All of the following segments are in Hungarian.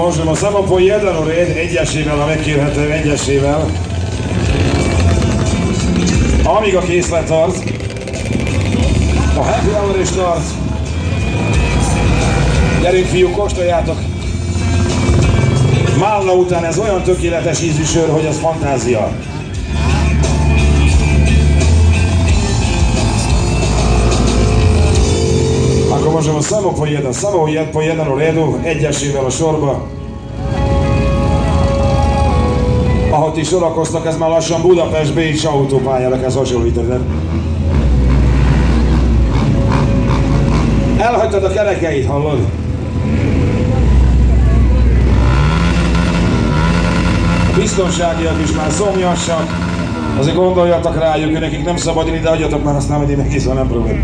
možemo samo po jedan u red, egyesével, ha megkérhető, egyesével. Amíg a készlet tart, a happy hour is tart. Gyerünk fiúk, kóstoljátok! Málna után ez olyan tökéletes ízű sör, hogy az fantázia. Ako možemo samo po jedan u redu, egyesével a sorba. Ahogy ti sorakoztak, ez már lassan Budapest-Bécs autópályára kezd hasonlítani. Elhagytad a kerekeit, hallod? A biztonságiak is már szomjasak. Azért gondoljatok rájuk, hogy nekik nem szabad inni, de adjatok már, aztán majd én megiszom, nem probléma.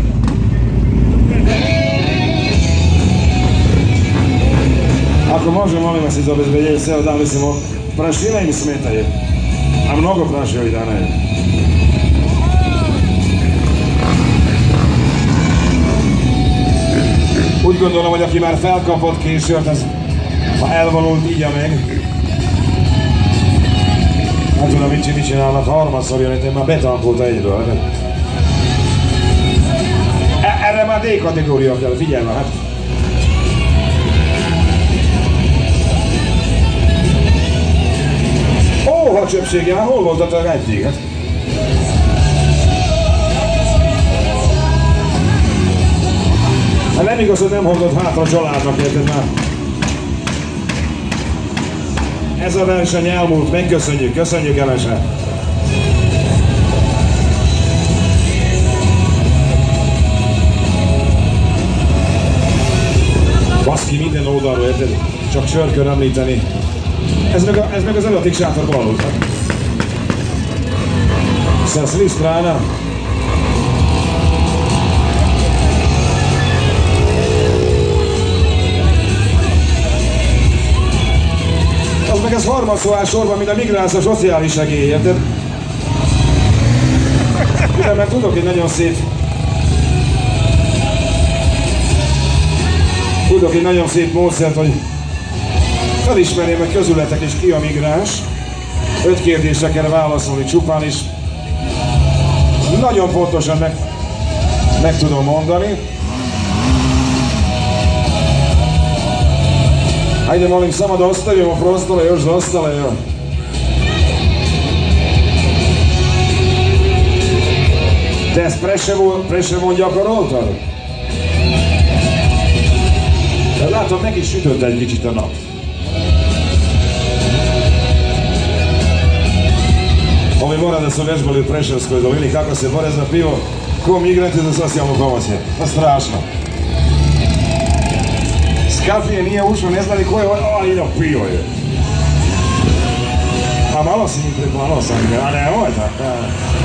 Ako može, molim vas iz obezbeđenja, evo dali smo prašine im smetaju, a mnogo praši ovih dana je. Úgy gondolom, hogy aki már felkapott későt, az ha elvonult, igya meg. Nem tudom, mit csinálnak, harmadszor jön, én már betankolta egyből. Erre már D-kategória kell, figyelj már, hát. Ó, ha csöpsége, már hol voltatok eddig? Hát nem igaz, hogy nem hordott hátra a családnak, érted már? Ez a verseny elmúlt, megköszönjük, köszönjük Elese! Baszki, minden oldalról, érted? Csak sört kell említeni. Ez meg az előttig sátorban aludtak. Sa svih strana. Az meg ez harmadszor áll sorban, mint a migráns a szociális segély, érted? Ugye, mert tudok egy nagyon szép módszert, hogy felismerjem, hogy közületek is ki a migráns. 5 kérdésre kell válaszolni csupán is. Nagyon pontosan meg tudom mondani. Ajde, molim, samo da ostavimo prostora još za ostale. Te ezt Preševon gyakoroltad? De látom, meg is sütött egy kicsit a nap. Ovi mora da su vežbali u Preševskoj dolini, kako se bore za pivo, ko migranti za socijalnu pomoć je. To je strašno. S kafije nije ušlo, ne znali ko je, a ide pivo je. A malo si mi preplano sam, a nemoj tako.